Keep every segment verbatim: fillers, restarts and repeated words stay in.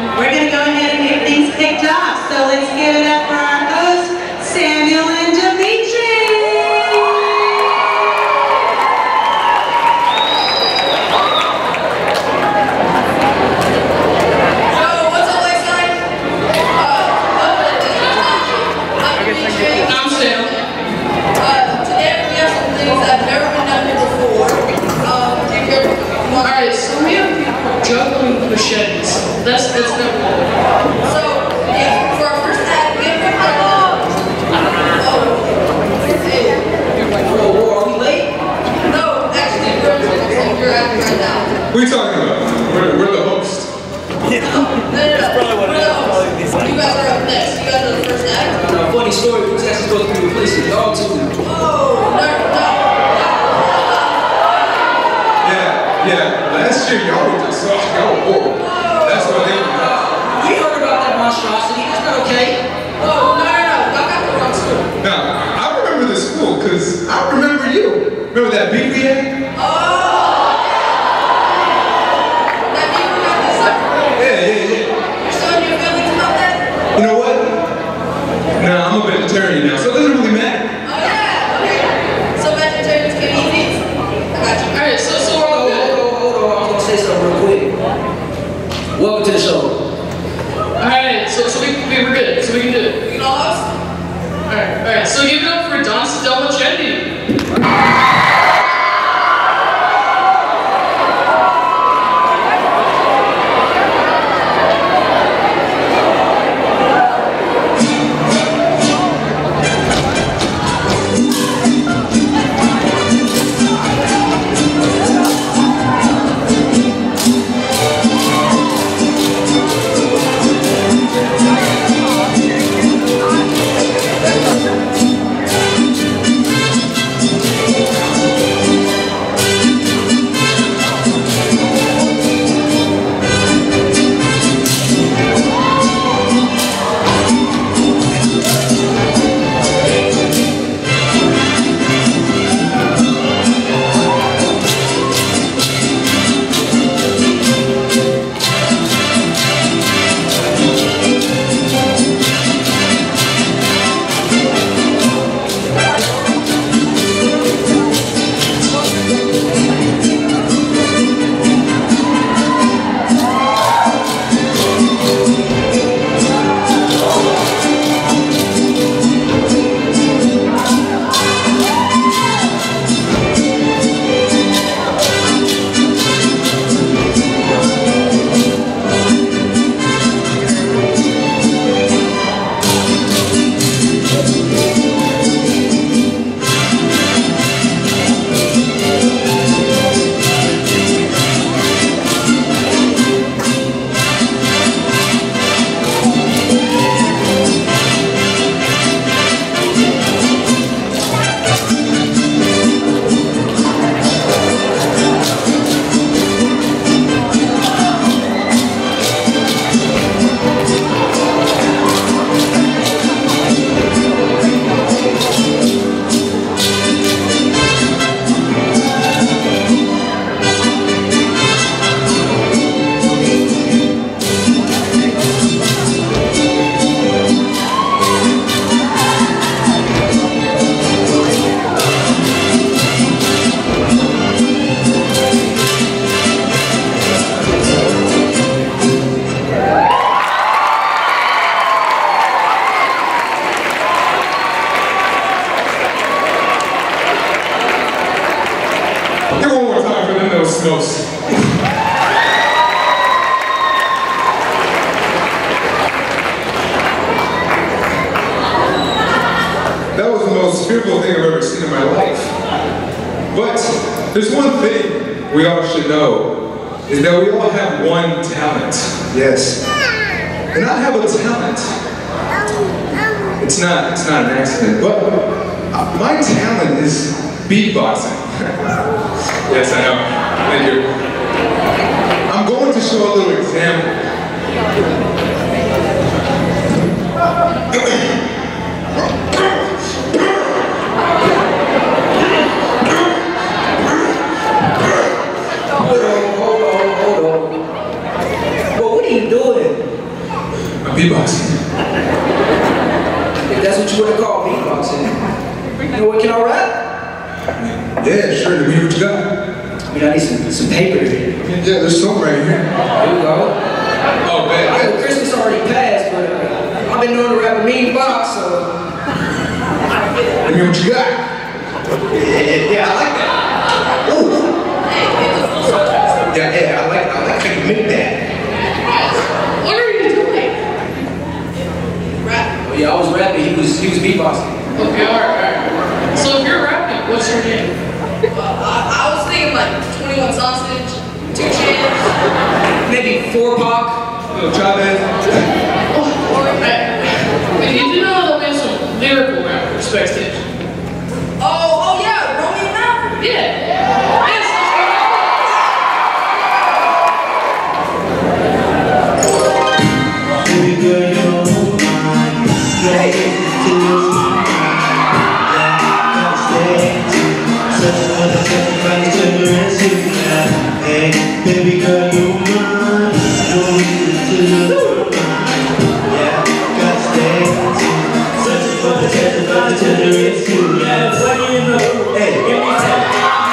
we're going to go ahead and get things kicked off. So let's give it up for our hosts, Samuel and Dimitri. Yo, what's up, Lakeside? Uh, I'm Dimitri. I'm Sam. Uh, today we have some things that have never been done here before. Um, Alright, so we have people juggling machetes. That's that's never done. So, yeah, for our first act, we have people uh, oh, hey. Whoa, whoa, are we late? No, actually, we're like you're acting right now. What are you talking about? We're, we're the host. Yeah. No, no, no. We're the host. You guys are up next. You guys are the first act. Uh, funny story, we was actually supposed to be replacing y'all too. Oh, no, no. Yeah, yeah. Last year y'all were just soft. Y'all were horrible. That's what they were. We heard about that monstrosity, that's not okay. Oh, no, no, no. Y'all got the wrong school. Now, I remember the school because I remember you. Remember that beat we had? Oh! That beat we had this summer? Yeah, yeah, yeah. You're showing your feelings about that? You know what? Nah, I'm a vegetarian now, so it doesn't really matter. Oh, yeah, okay. So vegetarians can eat meat? I got you. Alright, so, so we're all Hold on, good. hold on, hold on, I was gonna say something real quick. Welcome to the show. Alright, so, so we, we, we're good, so we can do it. We can all host? Alright, alright, so give it up for Don Delmachetti. Smells. That was the most fearful thing I've ever seen in my life. But there's one thing we all should know, is that we all have one talent. Yes. And I have a talent. It's not, it's not an accident, but my talent is beatboxing. Yes, I know. Thank you. I'm going to show a little example. Hold on, hold on, hold on. Well, what are you doing? beatboxing. If that's what you want to call beatboxing, you know what, can I rap? Yeah, sure. Let me hear what you got. I mean, I need some, some paper here. Yeah, there's some right here. Here we go. Oh, man. I know Christmas already passed, but uh, I've been known to rap a mean box, so. Let me hear what you got. Yeah, yeah, I like that. Ooh. Yeah, yeah, I like, I like how you make that. What are you doing? Oh yeah, I was rapping. He was he was beatboxing. Okay, alright, alright. So if you're rapping, what's your name? Uh, I, I was thinking like twenty-one Sausage, two Chins. Maybe four Pac. Little Chavez. Hey, you do know that we have some lyrical rappers backstage? Oh, oh yeah, Romeo and Malcolm. Yeah. Yes. Baby girl, you're mine. Hey, to lose my mind. Yeah, gotta stay tuned. Such a other thing, but it's different too. Hey, baby girl, you're mine. No reason to lose my mind. Yeah, gotta stay tuned. Such a other thing, but it's different too. Yeah, what do you know? Hey, give me some.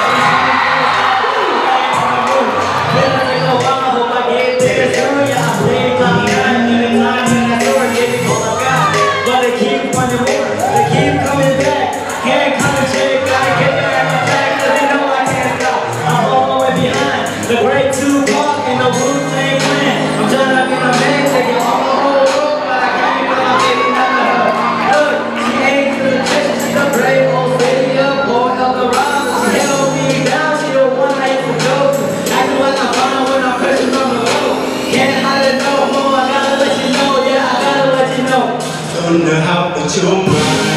Don't know how, but you're mine.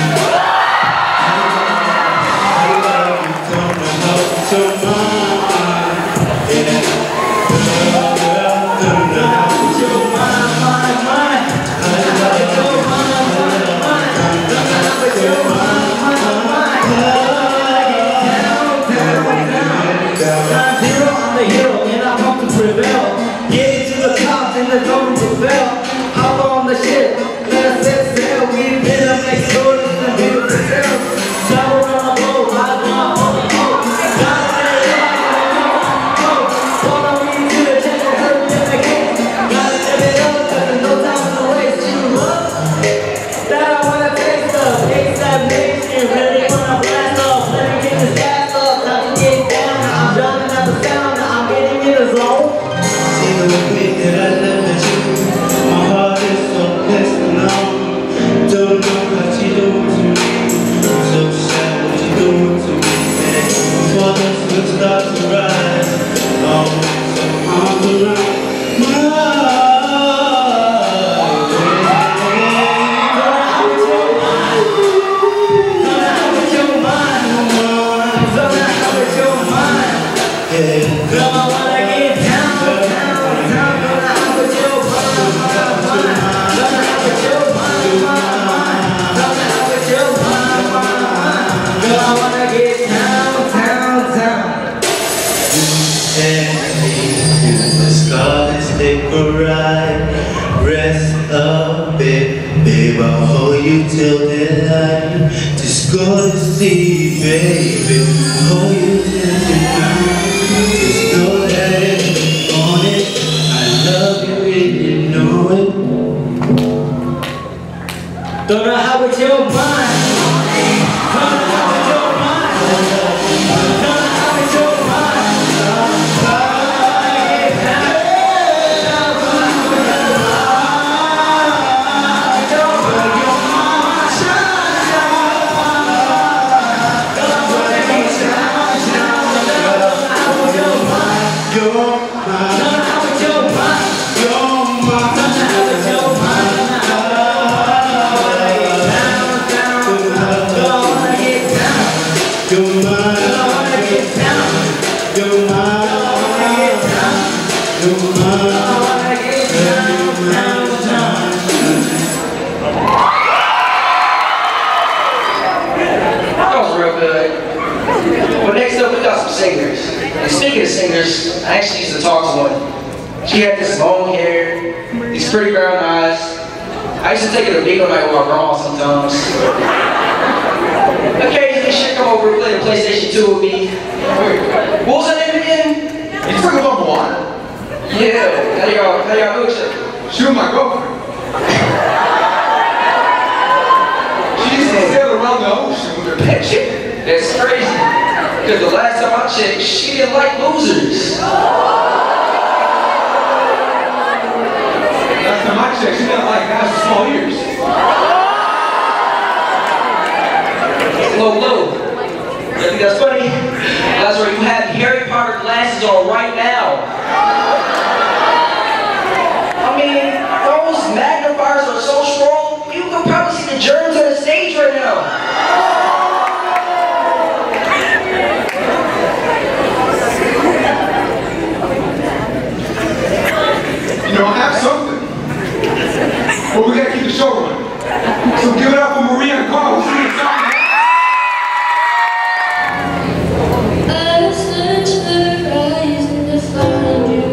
I love you, don't know how, but you're mine. Yeah, girl, girl, don't know how, but you're mine, mine, mine. I love you, you're mine, mine, mine. Don't know how, but you're mine, mine, mine. I'm zero, I'm the hero, and I come to prevail. Get it to the top, and the dome prevail. Hop on the ship, let us set sail. We've been up next door, this is a beautiful tale. Travel around the globe, I love all the hope. God said, oh, follow me to the church and hurt me in the game. Gotta live it up, cause there's no time to waste. You love that I wanna taste of. Lakeside, Nation, ready wanna blast off. Let me get this gas up, time to get down. Now I'm drowning out the sound, now I'm getting in the zone. See the way that I love that you. My heart is so pissed and numb. Don't know what you doing to me. I'm so sad what you doing to me. Before the sun starts to rise, I'll put some arms around my way. Gonna have with your mind. Gonna have with your mind. Gonna have with your mind. Yeah. Girl, I wanna get down, down, down. Gonna have with your mind, mind, mind. Gonna have with your mind, mind, mind. Gonna have with your mind, mind, mind. Girl, I wanna get down, down, down. You and me through the scarlet stick a ride. Rest a bit, babe, I'll hold you till daylight. Just go to sleep, baby. Hold you till daylight. Just know that if you want it, I love you and you know it. Don't know how with your mind. Don't know how with your mind. Don't know how with your mind. Well, next up we got some singers. And speaking of singers, I actually used to talk to one. She had this long hair, these pretty brown eyes, I used to take it to bingo night with my grandma sometimes. Occasionally she'd come over and play the PlayStation two with me. What was her name again? You talking about Moana? Yeah, how y'all, how y'all know each other? She was my girlfriend. She used to sail around the ocean with her pet chicken. That's crazy. Because the last time I checked, she didn't like losers. Last time I checked, she didn't like guys with small ears. Low, low. You think that's funny? That's where you have Harry Potter glasses on right now. I mean, those magnifiers are so strong, you can probably see the germs on the stage right now. You know, I have something. But we gotta keep the show running. So give it up for Maria and Carl. Who's singing something? I search the horizon to find you.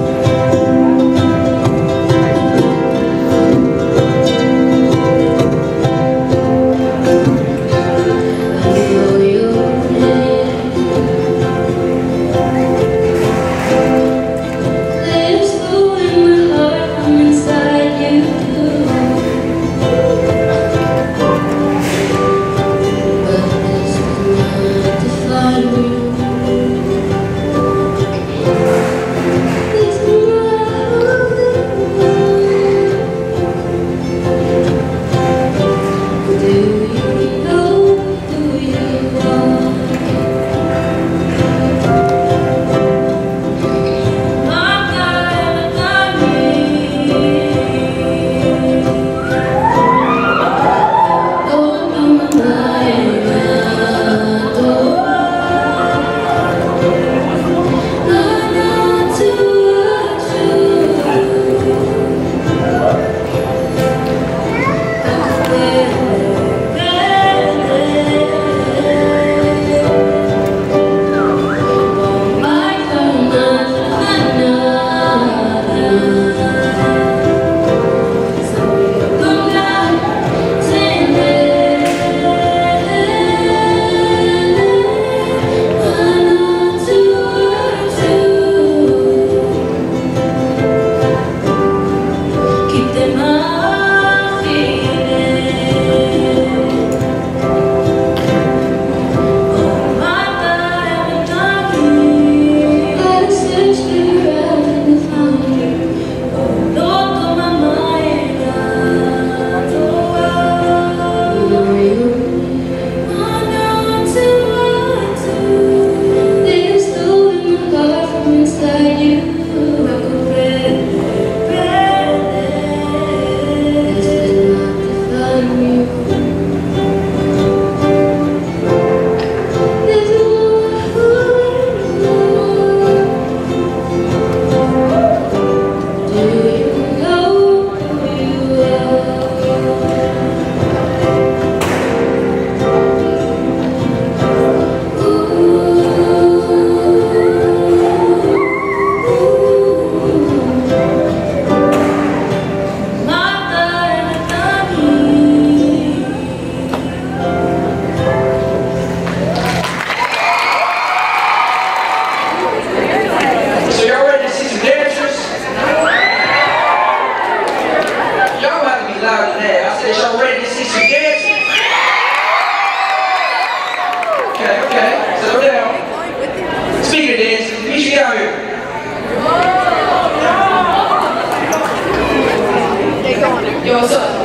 Yo, what's up?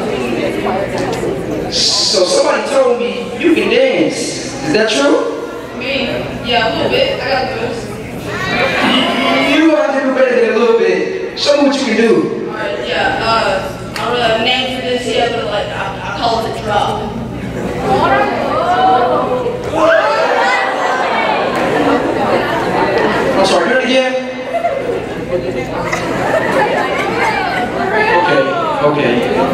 So somebody told me you can dance. Is that true? Me? Yeah, a little bit. I got moves. You, you are never better than a little bit. Show me what you can do. Alright, yeah. Uh, I don't really have a name for this yet, but like I, I call it the drop. I'm sorry, do it again? Okay, okay.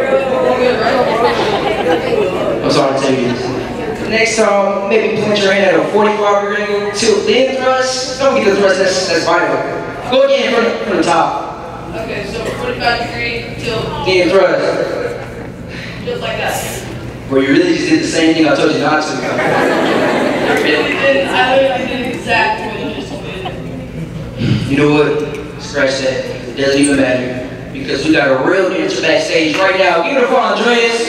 I'm sorry to tell you this. Next time, maybe plant your hand at a forty-five degree angle, tilt then thrust. Don't get the thrust, that's, that's vital. Go again from, from the top. Okay, so forty-five got a degree till Getting thrust. just like that. Bro, you really just did the same thing I told you not to. I really did. I literally did exactly what you just told me to do. You know what? Scratch that. It doesn't even matter. Because we got a real dancer backstage right now. Give it up for Andreas.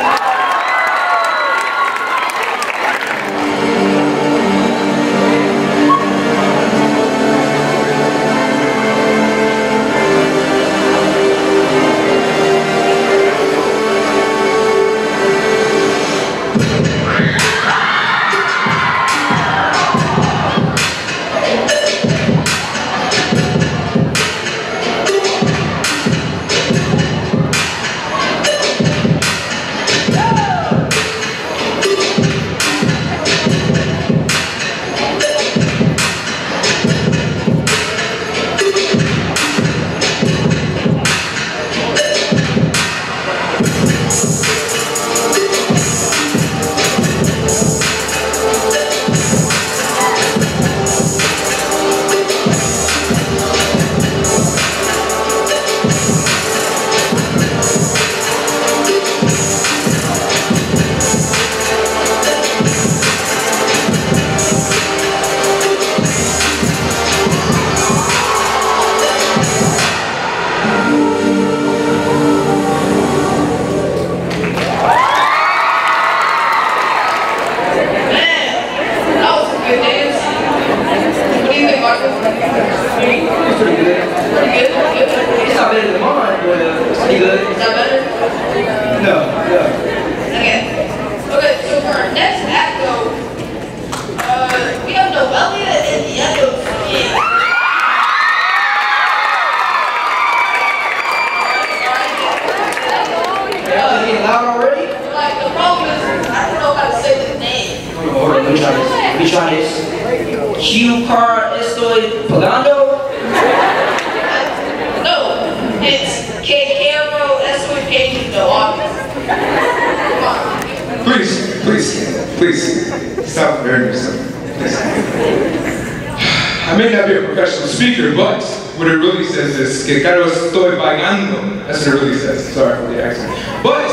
I may not be a professional speaker, but what it really says is que caro estoy pagando. That's what it really says. Sorry for the accent. But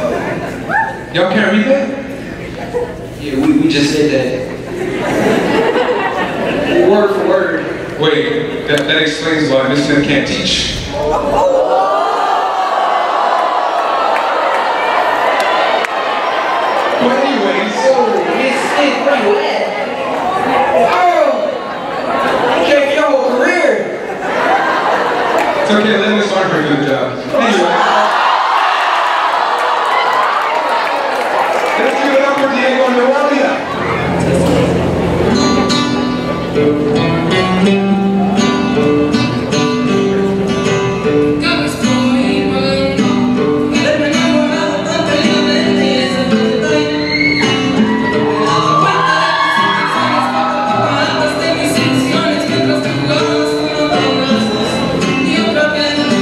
y'all can't read that? Yeah, we, we just said that. Word for word. Wait, that, that explains why Miss Smith can't teach. But anyways, Miss Smith, where you at? Oh, you can't get your whole career. It's okay, let Miss Harper do the job. Anyway. Let's give it up for Diego and Noelia. Yo también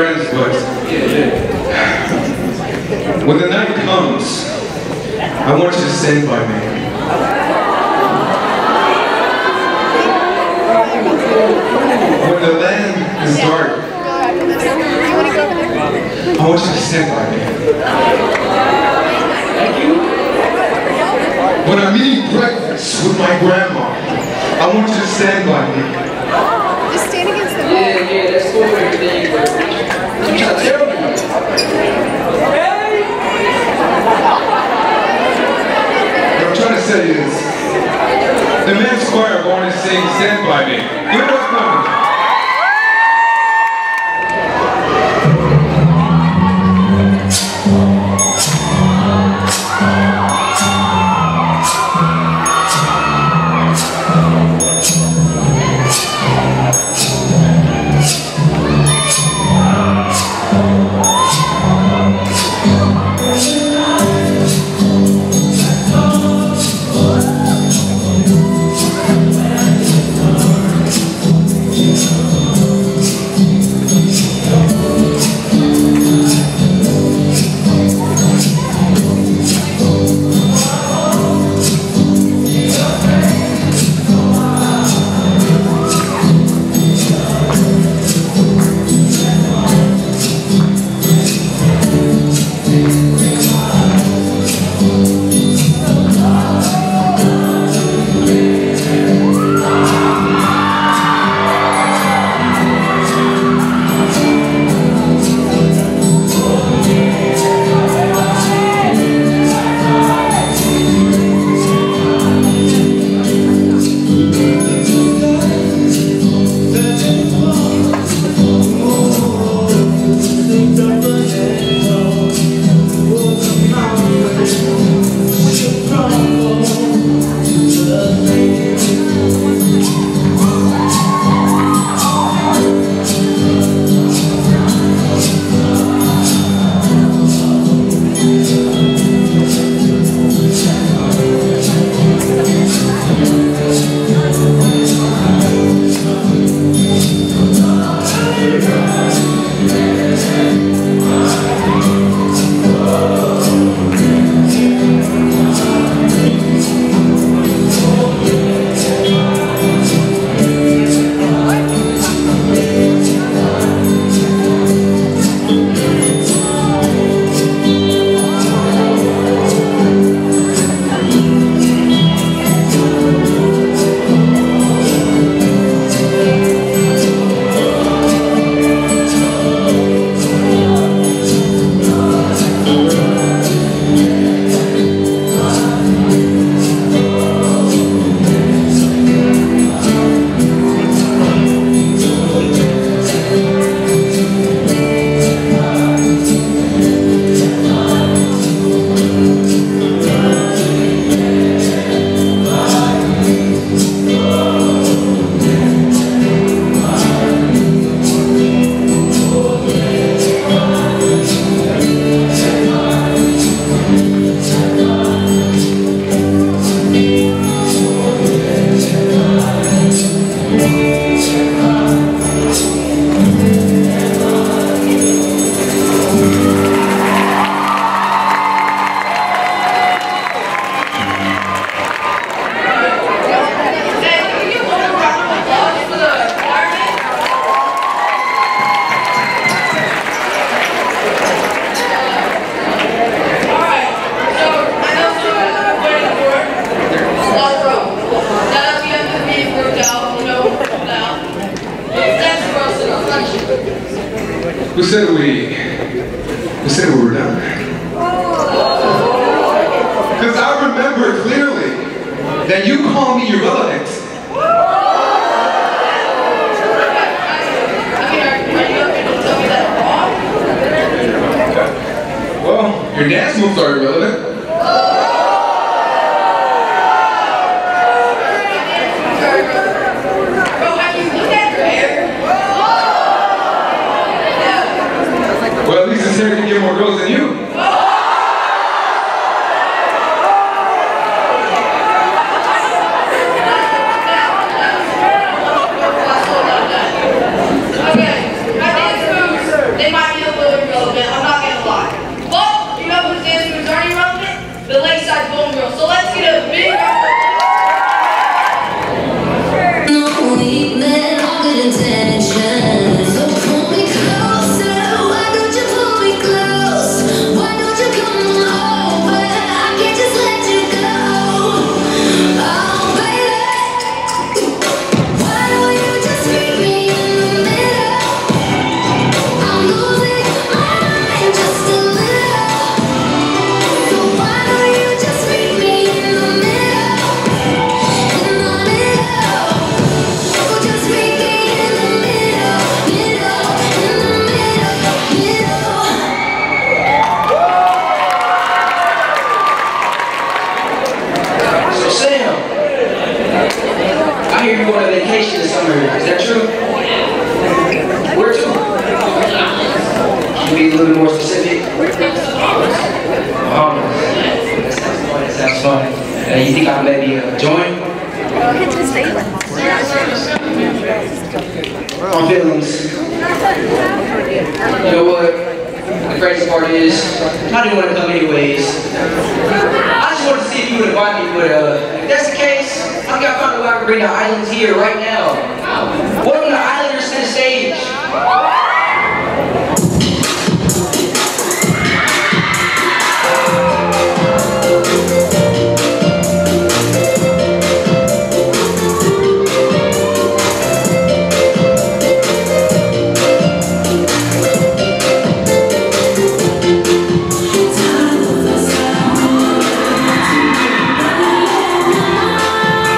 friends, but when the night comes, I want you to stand by me. When the land is dark, I want you to stand by me. When I'm eating breakfast with my grandma, I want you to stand by me. Just stand against the wall. Yeah, yeah, that's cool and everything, but you trying to tell me? What I'm trying to say is, the men's choir are going to sing Stand By Me. Give it up for me. Who said we, who said we were done? Because I remember clearly that you called me irrelevant. Well, your dance moves are irrelevant. Well, at least his hair can get more girls than you. Okay, my dance moves, they might to be a little bit more specific. Um, that sounds fun. That sounds fun. Uh, you think I'm maybe a joint? On feelings. You know what? The crazy part is, I didn't want to come anyways. I just wanted to see if you would invite me, but uh, if that's the case, I think I found a way I can bring the islands here right now. Welcome to Islanders to the stage.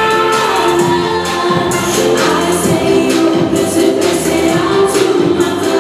I say, oh, busy, busy, I'm too much.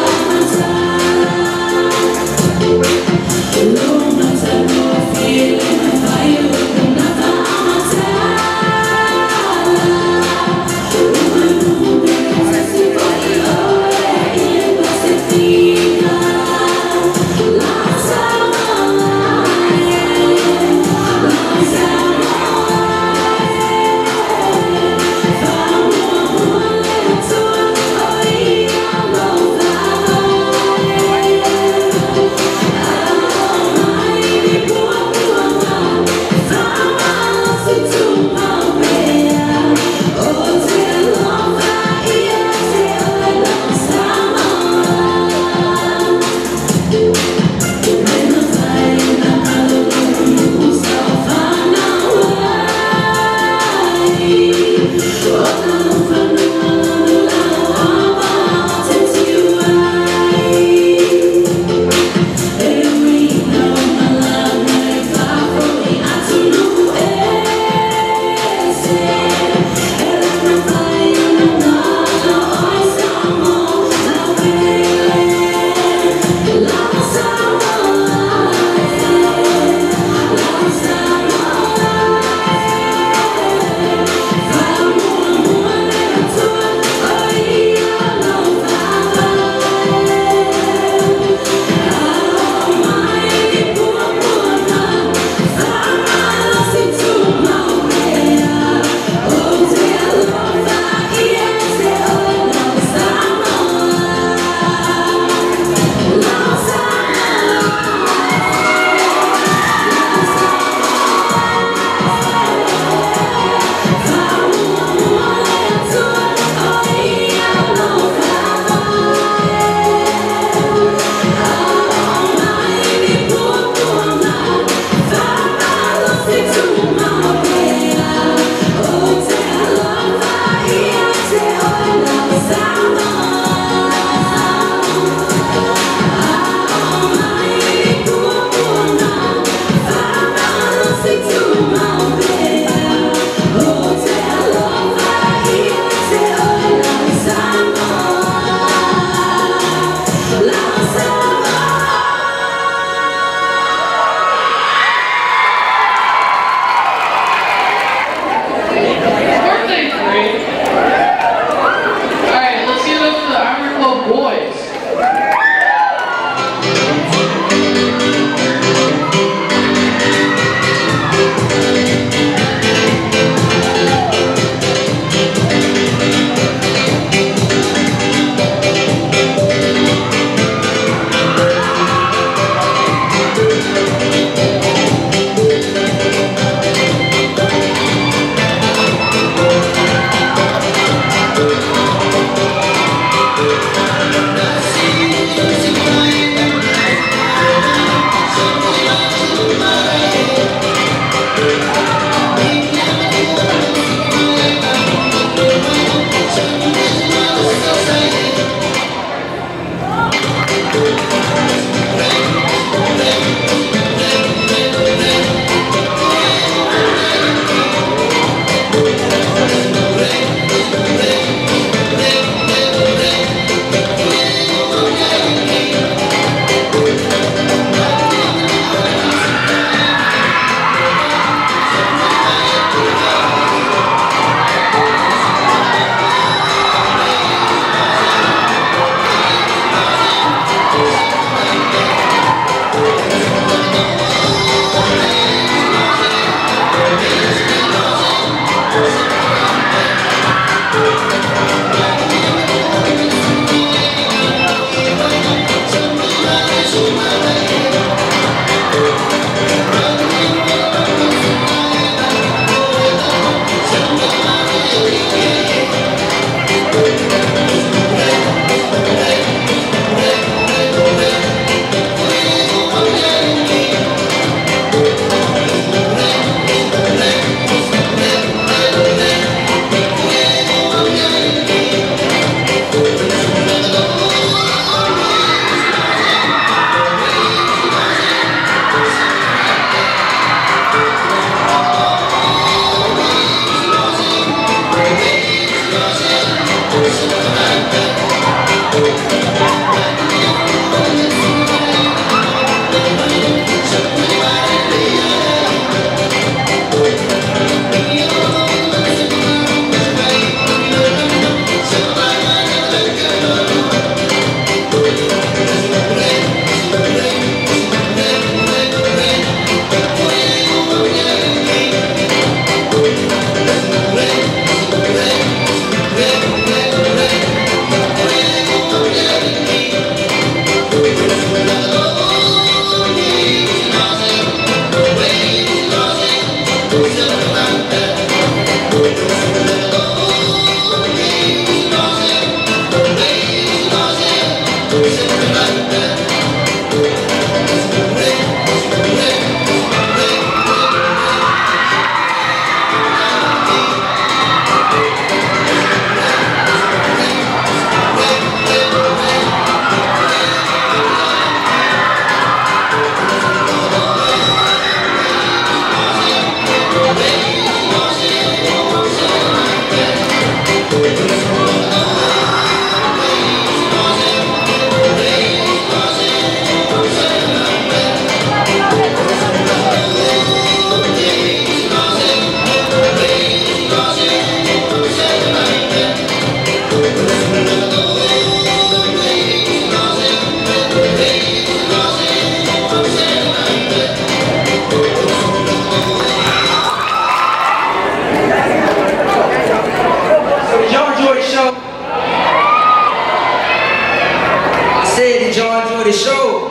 show.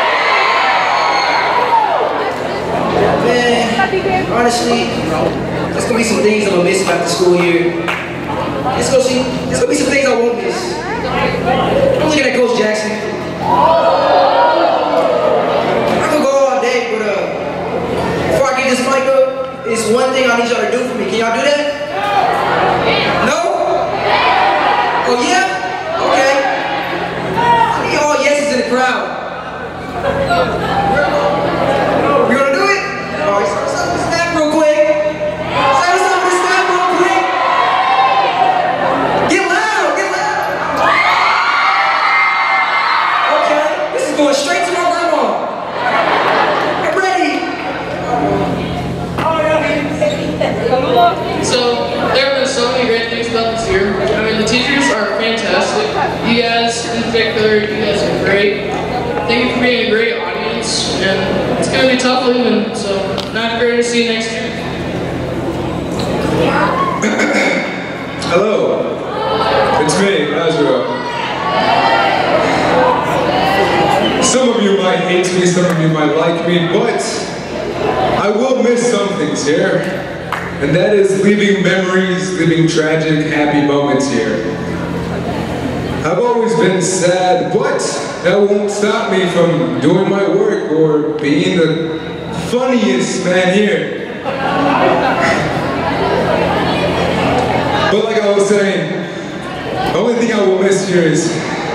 Man, honestly, there's gonna be some things I'm gonna miss about the school year. There's gonna, see, there's gonna be some things I won't miss. I'm looking at Coach Jackson. I could go all day, but uh, before I get this mic up, it's one thing I need y'all to do for me. Can y'all do that? No? Oh yeah? Okay. I need all yeses in the crowd. You gonna do it? Alright, start us up with the snap real quick. Start us up with the snap real quick. Get loud, get loud. Okay, this is going straight to my grandma. I'm ready. So, there have been so many great things about this year. I mean, the teachers are fantastic. You guys, in particular, you guys are great. Thank you for being a great audience, and it's going to be tough leaving, so not great to see you next year. Hello, it's me, Azra. Some of you might hate me, some of you might like me, but I will miss some things here, and that is leaving memories, leaving tragic, happy moments here. I've always been sad, but that won't stop me from doing my work or being the funniest man here. But like I was saying, the only thing I will miss here is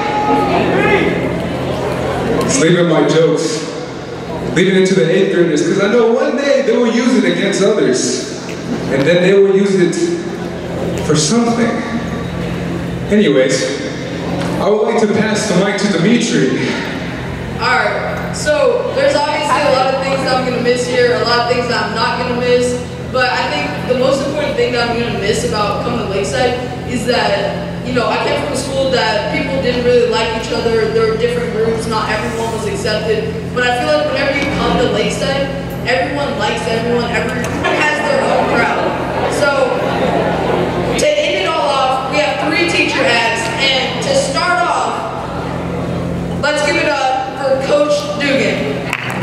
leaving my jokes, leaving it to the eighth graders, because I know one day they will use it against others, and then they will use it for something. Anyways, I would like to pass the mic to Dimitri. Alright, so there's obviously a lot of things that I'm going to miss here, a lot of things that I'm not going to miss, but I think the most important thing that I'm going to miss about coming to Lakeside is that, you know, I came from a school that people didn't really like each other, there were different groups, not everyone was accepted, but I feel like whenever you come to Lakeside, everyone likes everyone, everyone has their own crowd. So, to end it all off, we have three teacher acts, and to start off, let's give it up for Coach Dugan.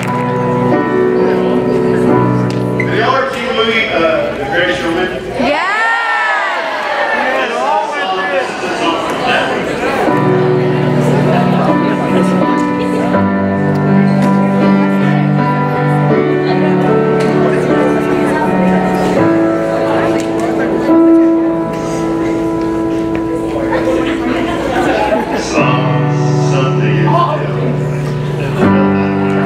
Have y'all ever seen the movie uh, The Greatest Showman? Yeah! Some, something in the devil.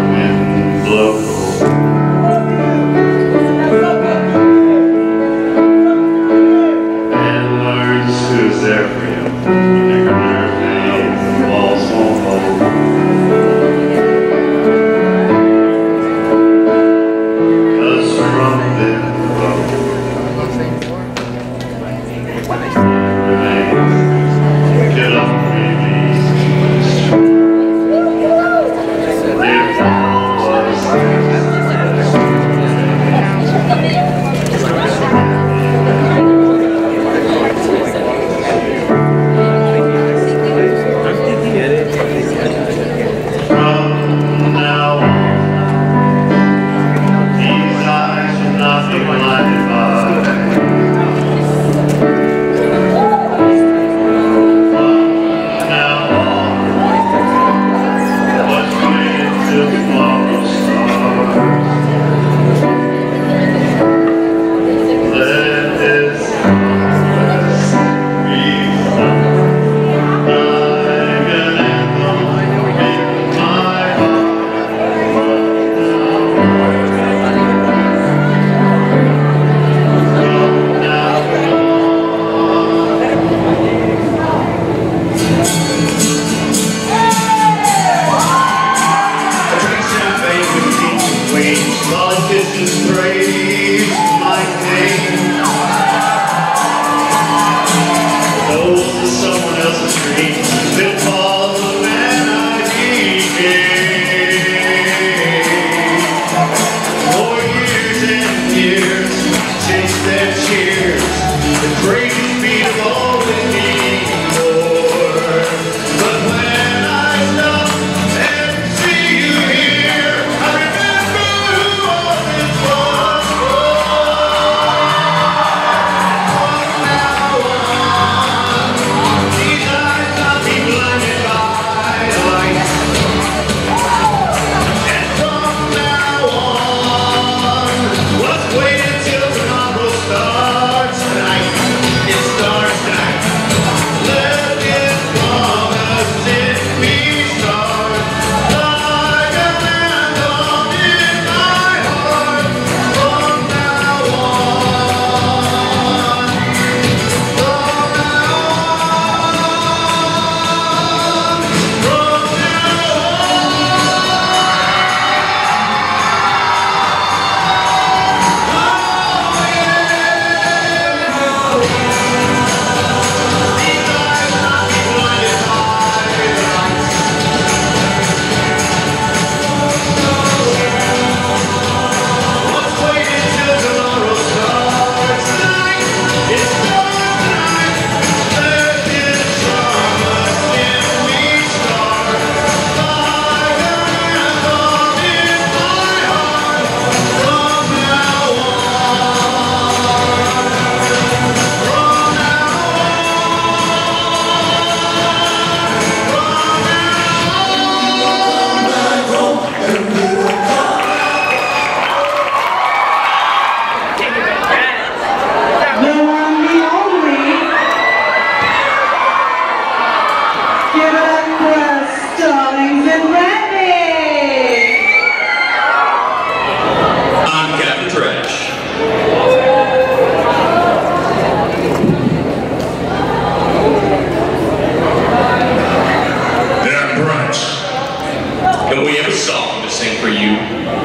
and we have a song to sing for you.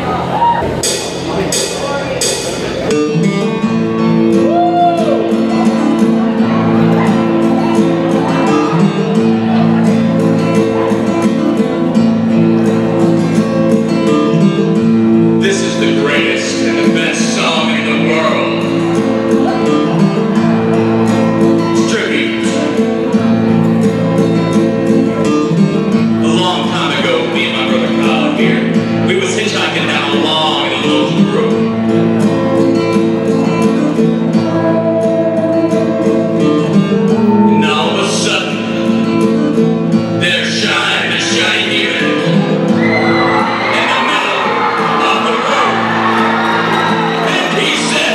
This is the greatest and the best song in the world. It's tribute. A long time ago, me and my brother Kyle here, we was hitchhiking down a long and lonely road. And all of a sudden, there shined a shiny demon in the middle of the road. And he said,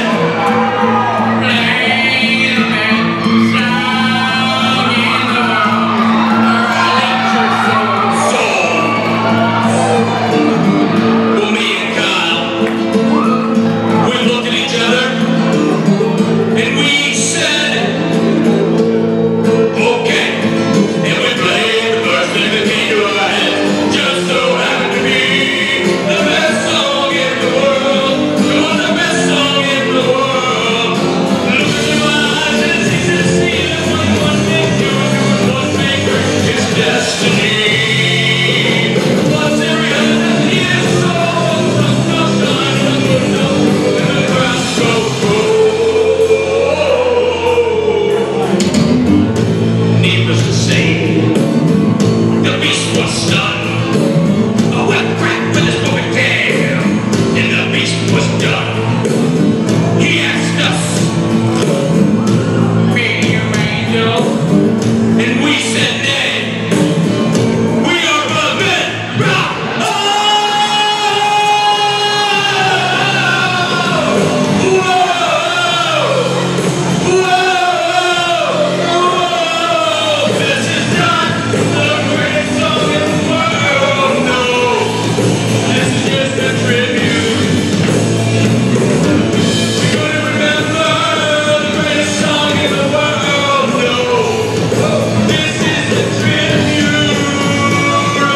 "Play the best song in the world, or I'll eat your soul." Well, me and Kyle, we looked at each other, and we said, "Okay." And we played the first thing that came to our heads. Just so happened to be the best song in the world. It was the best song in the world. Look into my eyes and see to see that what one makes you do one maker is destiny. What's every other destiny is soul. Some sunshine and the window and the grass so cold. Needless to say, the beast was stunned. A wet crack with his broken tail, and the beast was done. He asked us, "Be your angel?" And we said, "Nay, we are the men." Rock! Oh! Whoa! Whoa! This is not the greatest song in the world, no. This is just a tribute. We're gonna remember the greatest song in the world, no. This is a tribute, oh,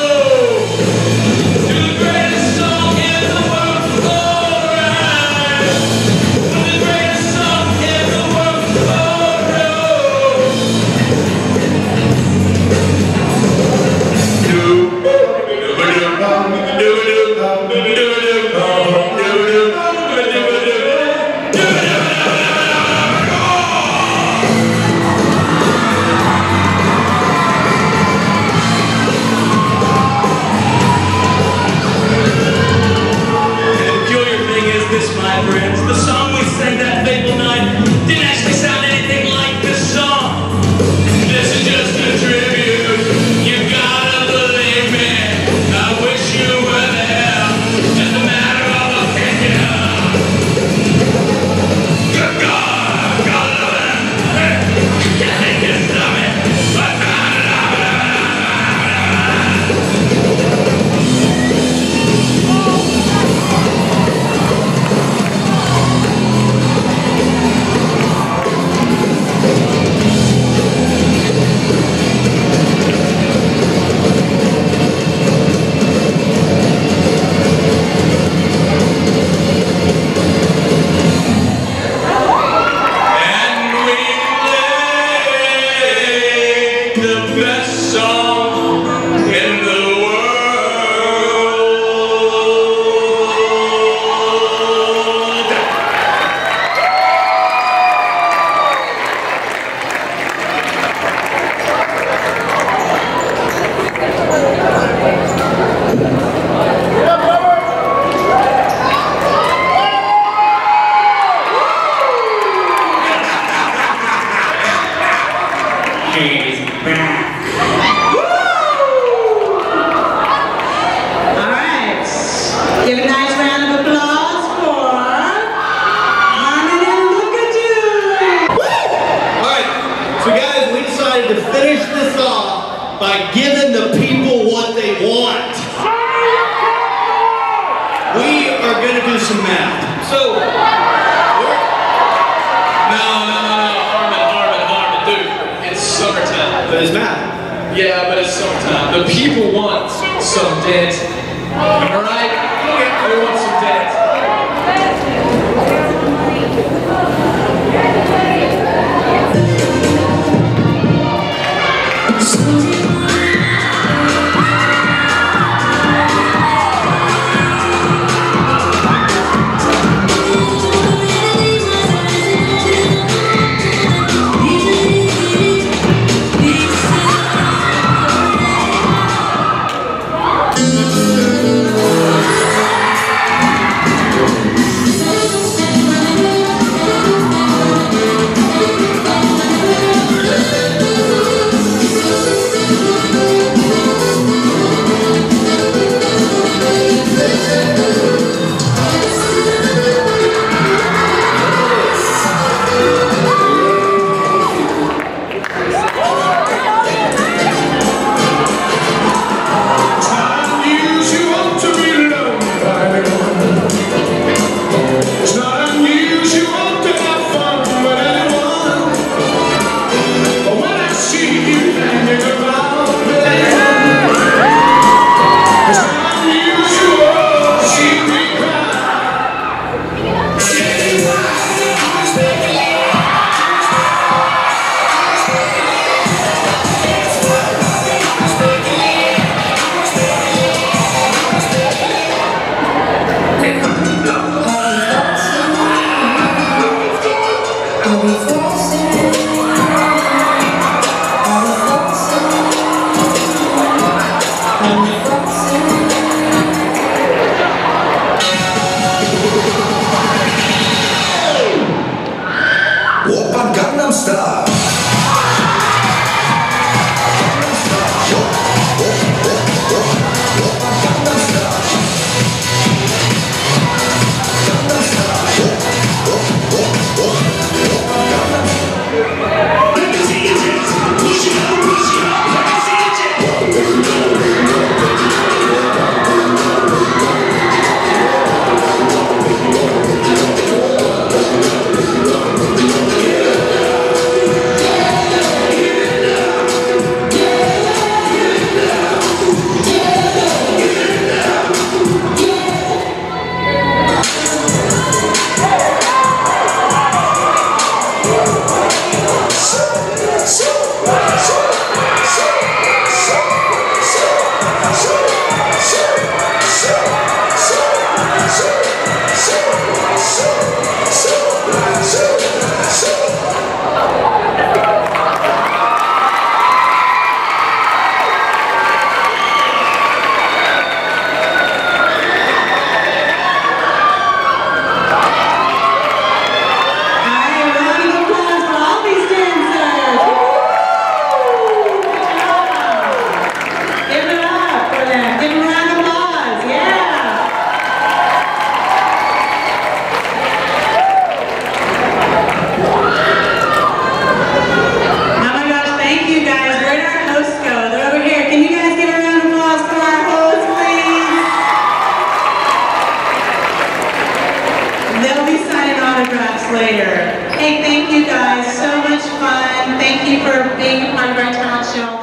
to the greatest song in the world, alright. To the greatest song in the world, oh no. And the peculiar thing is this, my friends, the song we sang that fateful night didn't actually sound anything like this song. This is just a tribute. You gotta believe me. I wish you were there. Just a matter of opinion. Good God, God love it. Hey, can't make this love it. But I love it. And we played the best song in the world. He's back. All right. Give a nice round of applause for Harmon and Look at You. Alright, so guys, we decided to finish this off by giving the people what they want. We are going to do some math. So, we're, No, no, no, no, Harmon, Harmon, Harmon, dude, it's summertime. but it's math. Yeah, but it's summertime. The people want some dent. Alright? Yeah, we want some dent. Later. Hey, thank you guys. So much fun. Thank you for being a part of our talent show.